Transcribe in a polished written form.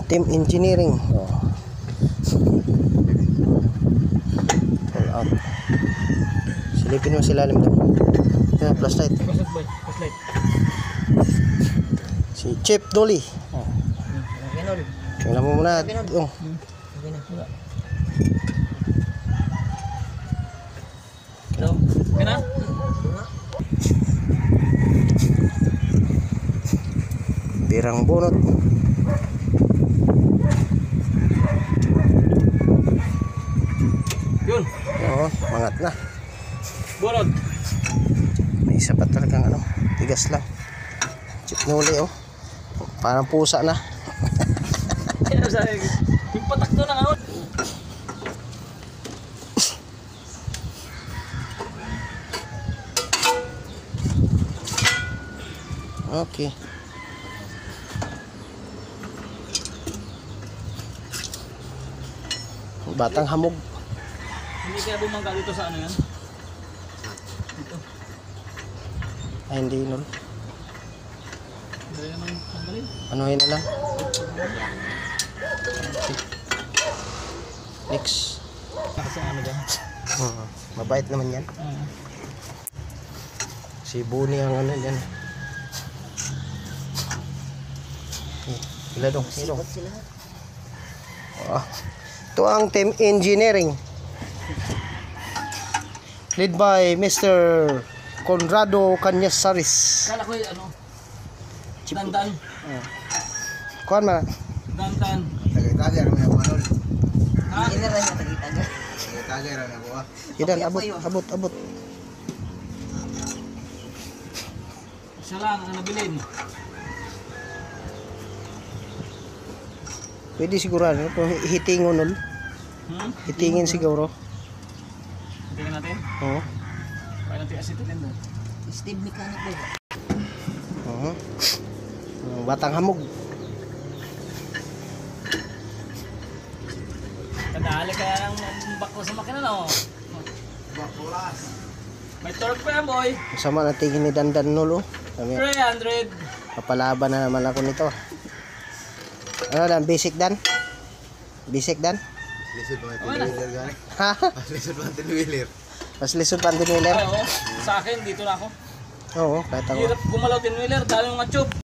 Team engineering. Oh. Pull out. Silipin mo sila lim daw. Yan, flashlight. Flashlight. Si Chip Dolly. Oh. Tingnan mo muna. Oh. Okay na? Birang bunot. Yun. Oo, mangat na. Bunot. May isa pa talagang ano, tigas lang. Chip Dolly oh. Parang pusa na. Yung patak to ng ano. Okay. Batang hamog. Hindi kaya bumangga dito sa ano yan? Dito. Ay hindi nul. Dali naman tanggalin. Anuhin na lang. Okay. Next. Kasi ano dyan? Mabait naman yan. Si Buni ang ano dyan. Sila dong. Oh. Ito ang team engineering. Led by Mr. Conrado Canyasaris. Kala ko ano? Dandan. Kuhan man. Dandan. Tagay-tagay rin ako ano. Ha? Tagay-tagay rin ako ah. Idan, abot. Siya lang ang nabilin. Pwede siguro ano, kung hitingon nul. Hitingin siguro. Tingnan natin. Oo. Kaya natin acetylen doon. Steve mechanic ba? Oo. Batang hamog. Kadali kaya ng baklo sa makina no. Bakulas. May torque pa yan boy. Masama na tingin ni Dandan nulo. 300. Papalaban na naman ako nito. Ano dan? Basic dan? Basic dan? Lisod pa ang wheeler gani. Ha? Lisod pa ang wheeler. Mas lisod pa ang tinwheeler? Oo. Sa akin dito na ako. Oo, kahit ako. Hirap gumalaw tinwheeler dahil yung mga tube.